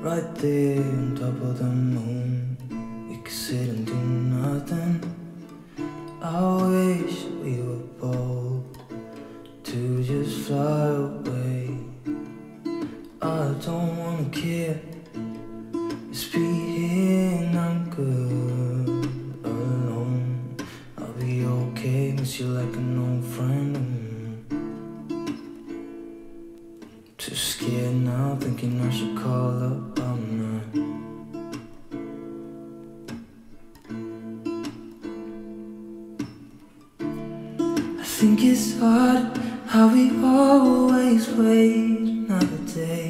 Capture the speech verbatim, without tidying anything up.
right there on top of the moon. We could sit and do nothing. I wish we were bold to just fly away. I don't wanna care, just be here and I'm good alone. I'll be okay, miss you like an old friend. Too scared now, thinking I should call up all night. I think it's hard how we always wait another day